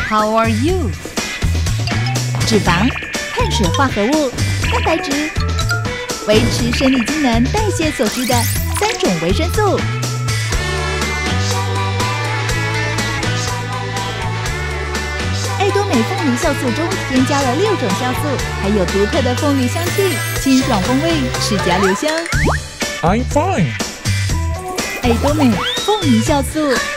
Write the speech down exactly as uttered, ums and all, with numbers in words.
How are you？ 脂肪、碳水化合物、蛋白质，维持生理机能代谢所需的三种维生素。爱多美凤梨酵素中添加了六种酵素，还有独特的凤梨香气，清爽风味，持家留香。 I'm fine。 爱多美凤梨酵素。